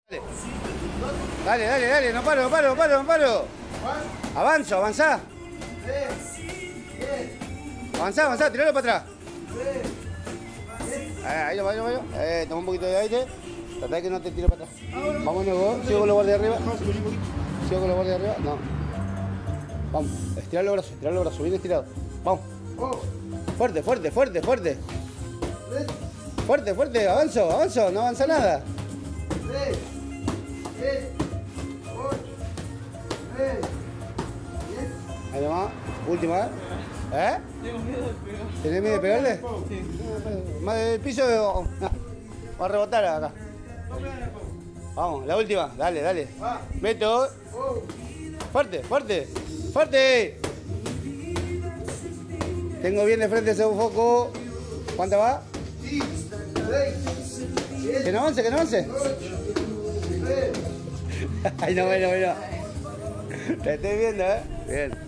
Dale, dale, dale, no paro, no paro, no paro, no paro. Avanzo, avanzá. Avanzá, avanzá, tiralo para atrás. Ahí lo va, ahí lo va. Toma un poquito de aire. Tratá de que no te tire para atrás. Vamos de nuevo. Sigo con los guardias de arriba. Sigo con los guardias de arriba. No. Vamos, estirar los brazos, bien estirados. Vamos. Fuerte, fuerte, fuerte, fuerte. Fuerte, fuerte, avanzo, avanzo, no avanza nada. Ahí nomás, última. Tengo miedo de pegar. ¿Tenés miedo de pegarle? Sí. Más del piso, va a rebotar acá. Vamos, la última, dale, dale. Meto. Fuerte, fuerte, fuerte. Tengo bien de frente ese foco. ¿Cuánta va? Que no avance, que no avance. Ay, no, bueno, bueno. Te estoy viendo, Bien.